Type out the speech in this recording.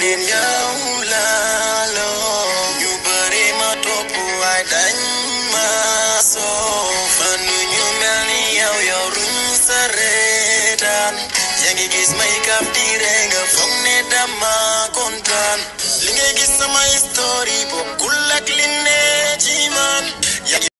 leen yow laa loo ñu bëri ma topp waay dañ ma soo fan ñu mel ni yow yow ruñ sa reetaan yaa ngi gis may kaf di ree nga foog ne dama kontaan li ngay gis sama story bokkul ak li ne ci man